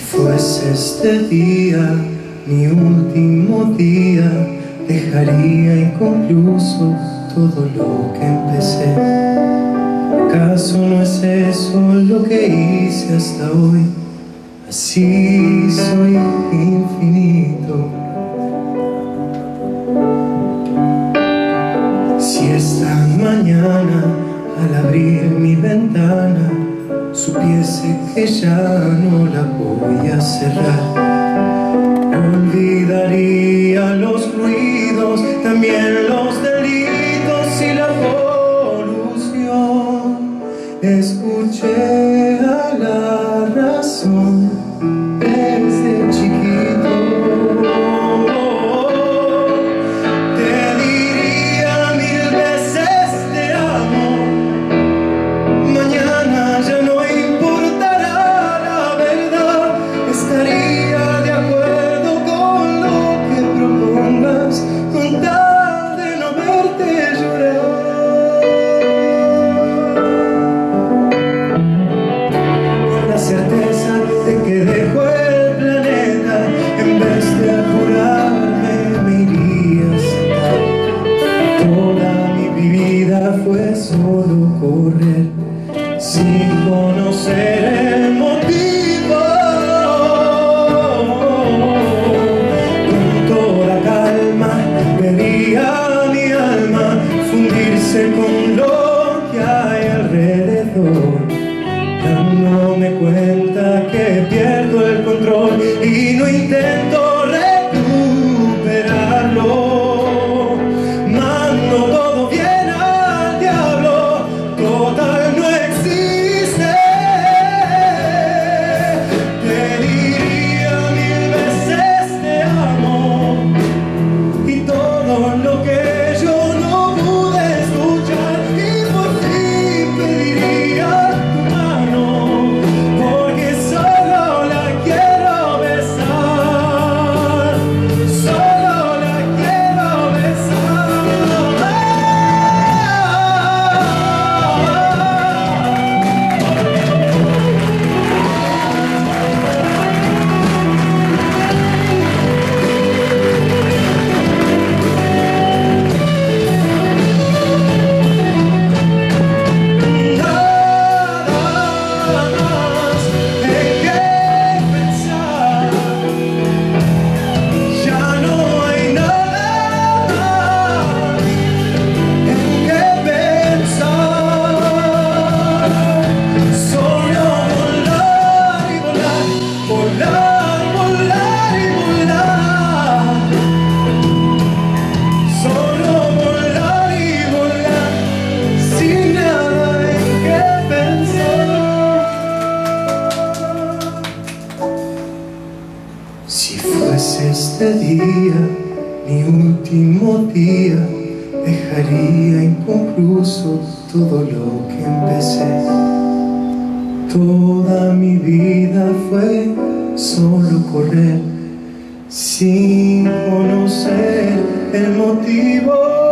fuese este día mi último día, dejaría inconcluso todo lo que empecé. ¿Acaso no es eso lo que hice hasta hoy? Así soy infinito. Si esta mañana al abrir mi ventana supiese que ya no la voy a cerrar, olvidaría los ruidos, también los delitos y la polución. Escuché a la razón desde chiquito. Te diría 1000 veces te amo. Mañana ya no importará la verdad. Estaría de acuerdo con lo que propongas, con tal de no verte llorar. Con la certeza de que dejo el planeta, en vez de apurarme me iría a sentar. Toda mi vida fue solo correr, sin conocer el motivo. Con toda calma pedía a mi alma fundirse con lo que hay alrededor, dándome cuenta que pierdo el control y no intento recuperarlo. Mando todo bien al diablo, total no existe. Te diría 1000 veces te amo, y todo lo que yo no pude escuchar, y por fin pediría tu mano, porque solo la quiero besar, solo la quiero besar. Si fuese este día mi último día, dejaría inconcluso todo lo que empecé. Toda mi vida fue solo correr, sin conocer el motivo.